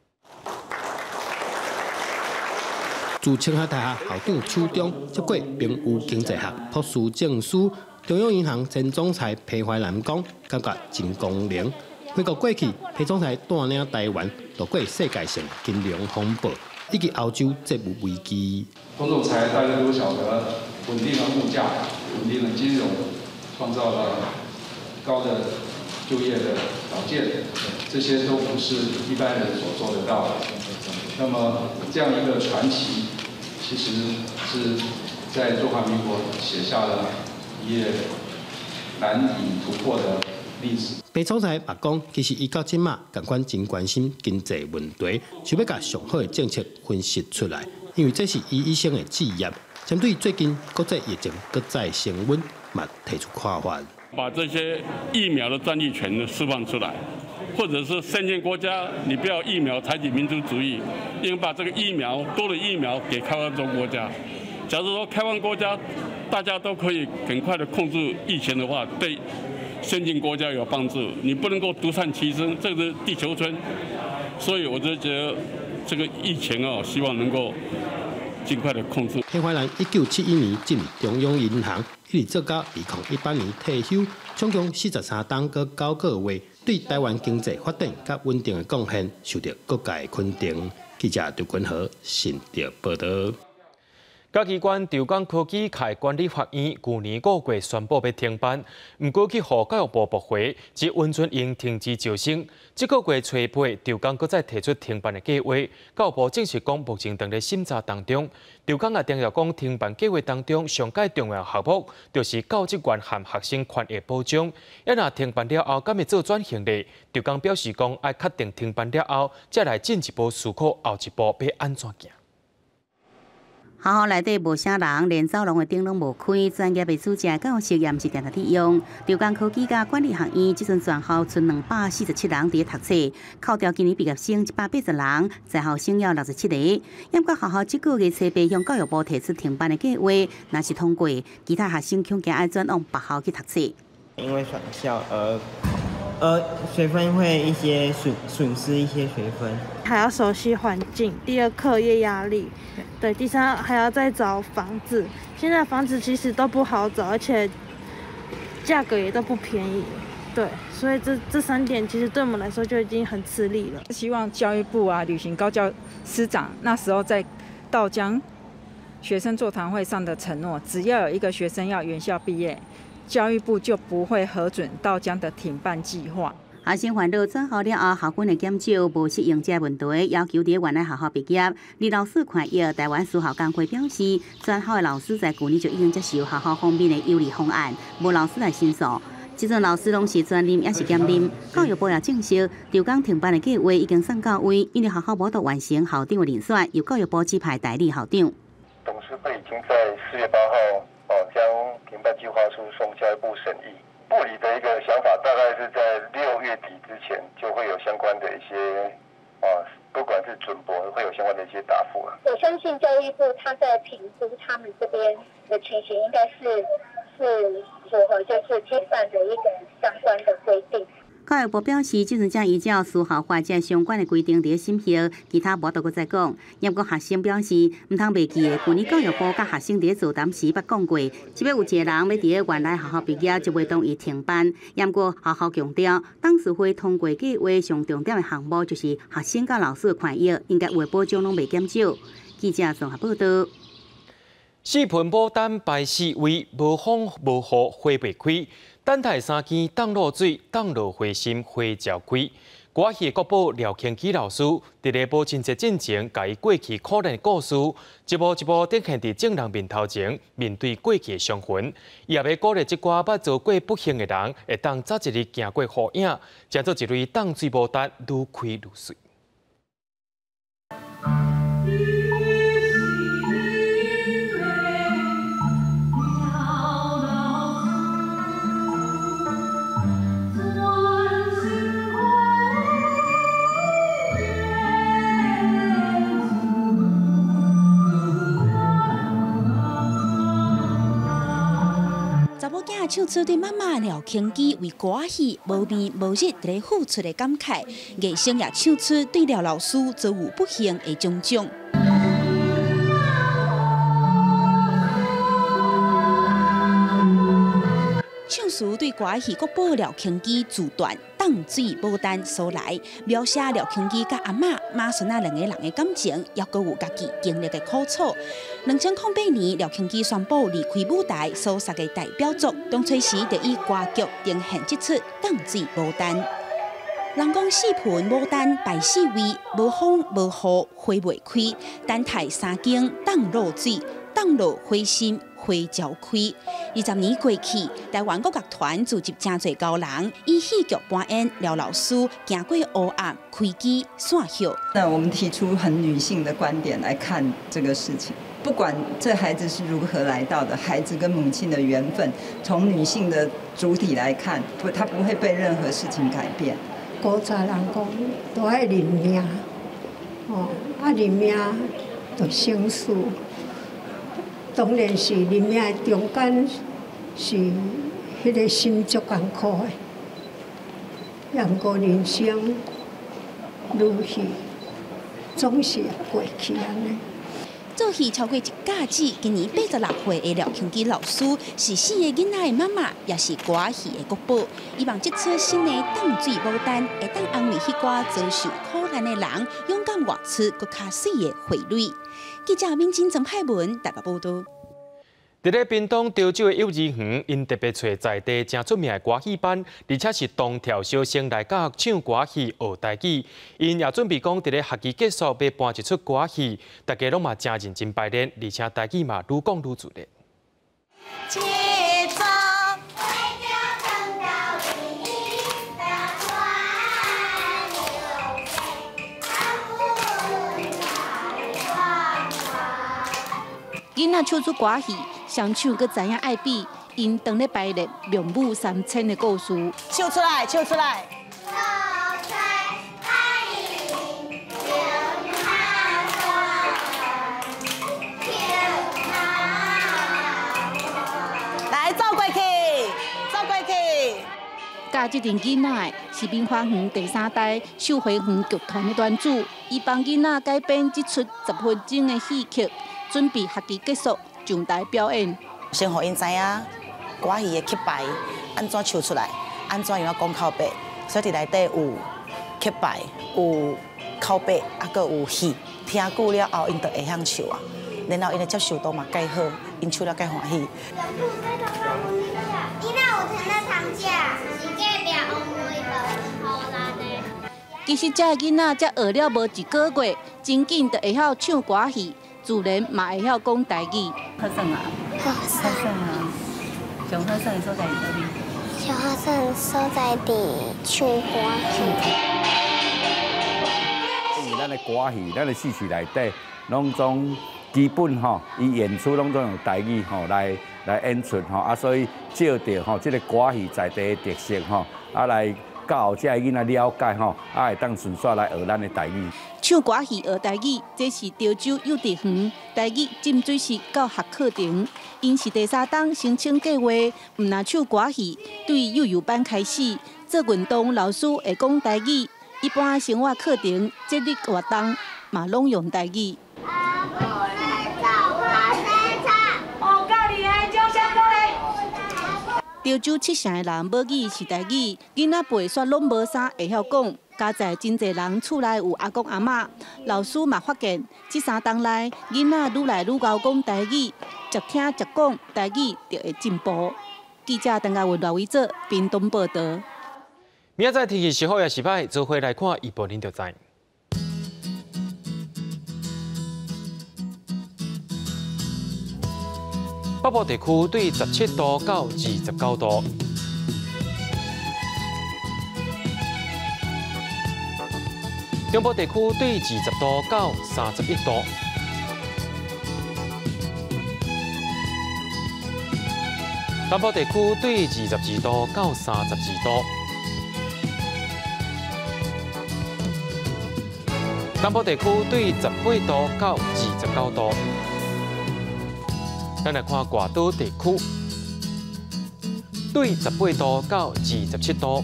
自清華大學校長邱中接過名譽經濟學博士證書。 中央銀行前總裁彭淮南講，感覺真光榮。回顧過去，彭總裁帶領台灣度過世界性金融風暴以及歐洲債務危機。 彭總裁大家都曉得，穩定了物價，穩定了金融，創造了高的就業的條件，這些都不是一般人所做得到的。那麼這樣一個傳奇，其實是在中華民國寫下了。 也難以突破的歷史。 彭總裁也講，其實伊到即馬共款真關心經濟問題，想要甲上好的政策分析出來，因為這是伊一生的志業。針對最近國際疫情擱再升溫，嘛提出看法。 把這些疫苗的專利權釋放出來，或者是先進國家，你不要疫苗採取民族主義，應把這個疫苗多的疫苗給開發中國家。 假如說開放國家大家都可以很快的控制疫情的話，對先進國家有幫助。你不能夠獨善其身，這個是地球村。所以我就覺得這個疫情哦，希望能夠盡快的控制。 彭淮南一九七一年進入中央銀行，一直做到二零一八年退休，總共四十三檔個九個月，對台灣經濟發展及穩定的貢獻受到各界肯定。記者劉君和新竹報道。 嘉義縣潮港科技暨管理學院去年五月宣布要停辦，唔過去予教育部駁回，指溫存應停止招生。這個月初八，潮港閣再提出停辦的計劃，教育部證實講目前正在審查當中。潮港也強調講停辦計劃當中上界重要項目，就是教職員和學生權益保障。一若停辦了後，敢會做轉型呢？潮港表示講要確定停辦了後，再來進一步思考後一步要安怎行。 學校內底無啥人，連走廊的頂攏無開，專業的暑假教室也毋是定定佇用。潮港科技甲管理學院即陣全校剩兩百四十七人佇讀冊，扣掉今年畢業生一百八十人，在校生要六十七個。驗過學校即個月初八向教育部提出停辦的計劃，若是通過，其他學生恐驚愛轉往別校去讀冊。 因為返校而。 呃，學分會一些損損失一些學分， 還要熟悉環境。第二，課業壓力，對，第三還要再找房子。現在房子其實都不好找，而且價格也都不便宜。對，所以這這三點其實對我們來說就已經很吃力了。 希望教育部啊，履行高教司長那時候在到江學生座談會上的承諾，只要有一個學生要原校畢業。 教育部就不會核准到江的停辦計劃。 學生煩惱轉校了後，校訓的減少無適應這問題，要求佇原來學校畢業。李老師權益台灣私校工會表示，全校的老師在去年就已經接受學校方面的有利方案，無老師來申訴。即陣老師攏是專任也是兼任。教育部也證實，潮港停辦的計劃已經送到位，因為學校無法完成校長的遴選，由教育部指派代理校長。 董事會已經在四月八號。 哦，將停辦計劃書送教育部審議。部裡的一個想法，大概是在六月底之前就會有相關的一些，啊，不管是准駁，會有相關的一些答覆了。 我相信教育部他在評估他們這邊的情形，應該是是符合就是停辦的一個相關的規定。 教育部表示，即阵正依照私校或者相关的规定伫审核，其他无得搁再讲。也过学生表示，唔通袂记的，去年教育部甲学生伫座谈时捌讲过，即要有一个人要伫个原来学校毕业，就袂同伊停班。也过学校强调，董事会通过计划上重点的项目就是学生甲老师的权益，应该有保障拢袂减少。记者综合报道。 四盆牡丹排四位，无风无雨花袂开，等待三更冻落水，冻落花心花照开。歌戏国宝廖庆基老师伫个母亲节进前，甲伊过去可怜的故事，一步一步展现伫众人面头前，面对过去的伤痕，伊也要鼓励即寡捌遭过不幸的人，会当早一日行过雨影，成做一类冻水牡丹，愈开愈水。 查某囝唱出对妈妈廖庆基为歌戏无眠无日伫咧付出的感慨，艺生也唱出对廖老师遭遇不幸的种种。唱词对歌戏国宝廖庆基自传《冻水牡丹》所来，描写廖庆基甲阿嬷、妈孙仔两个人的感情，也阁有家己经历的苦楚。两千零八年，廖庆基宣布离开舞台所杀的代表作，当初时就以歌剧呈现这出《冻水牡丹》。人讲四盆牡丹排四位，无风无雨花袂开，等待三更冻落水，冻落花心花照开。二十年过去，台湾国乐团组织真侪高人，以戏剧扮演廖老师行过黑暗，开机散休。 那我们提出很女性的观点来看这个事情，不管这孩子是如何来到的，孩子跟母亲的缘分，从女性的主体来看，不，他不会被任何事情改变。 古早人讲，都爱认命，哦，啊认命就生死。当然是认命的中间是迄个心足艰苦的，也毋过人生如戏，总是过去安尼。 做戏超过一架子，今年八十六岁的廖庆基老师是四个囡仔的妈妈，也是歌戏的国宝。希望这出新的《冻水牡丹》会当安慰迄寡遭受苦难的人，勇敢活出更较水的花蕊。记者民警曾派文台北报道。 伫咧屏东潮州的幼儿园，因特别找在地真出名的歌戏班，而且是当跳小生来教唱歌戏、学台语。因也准备讲，伫咧学期结束要搬一出歌戏，大家拢嘛真认真排练，而且台语嘛愈讲愈自然。 囡仔唱出歌戏，上唱阁知影爱比，因当咧排练名舞三千的故事。 唱出来，唱出来！来，走过去，走过去。 教这阵囡仔是明华园第三代秀花园剧团的团主，伊帮囡仔改编这出十分钟的戏剧。准备学期结束上台表演， 先互因知影歌戏的曲牌安怎唱出来，安怎样讲口白，所以伫内底有曲牌，有口白，啊，阁有戏。听久了后，因就会晓唱啊。然后因的接受度嘛介好，因唱了介欢喜。你那有听咧参加，是隔壁王妹的好难的。 其实这囡仔才学了无一个月，真紧就会晓唱歌戏。自然嘛会晓讲台语。 好耍啊！好耍啊！上好耍的所在伫倒边？ 上好耍的所在伫唱歌。 因为咱的歌戏，咱的戏曲内底，拢总基本吼，伊演出拢总用台语吼来来演出吼，啊，所以照着吼这个歌戏在地的特色吼，啊来。教这囡仔了解吼，啊会当顺续来学咱的台语。 唱歌戏学台语，这是潮州幼稚园台语浸水式教学课程。因是第三档申请计划，唔若唱歌戏，对幼幼班开始， 做运动老师会讲台语，一般生活课程、节日活动嘛拢用台语。潮州七成的人母语是台语，囡仔背煞拢无啥会晓讲。加在真侪人厝内有阿公阿嬷，老师嘛发现，这三冬来囡仔愈来愈敖讲台语，逐听逐讲台语就会进步。记者邓家文赖伟做屏东报道。 明仔载天气是好也是歹，做伙来看预报您就知。北部地区对十七度到二十九度。中部地区对二十度到三十一度，南部地区对二十二度到三十二度，南部地区对十八度到二十九度。咱来看外岛地区，对十八度到二十七度。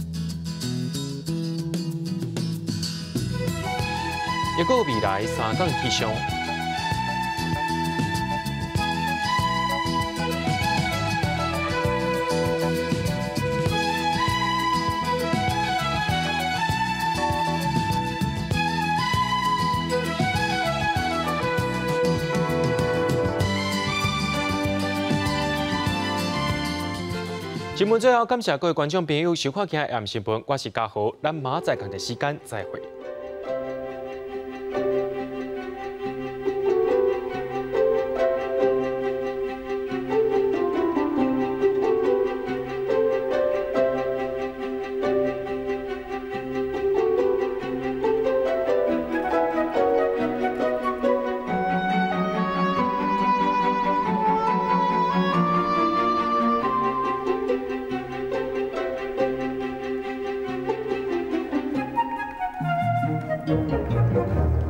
预告未来三港气象。新闻最后，感谢各位观众朋友收看今日暗新闻，我是嘉豪，咱明仔载同一时间再会。 Thank you.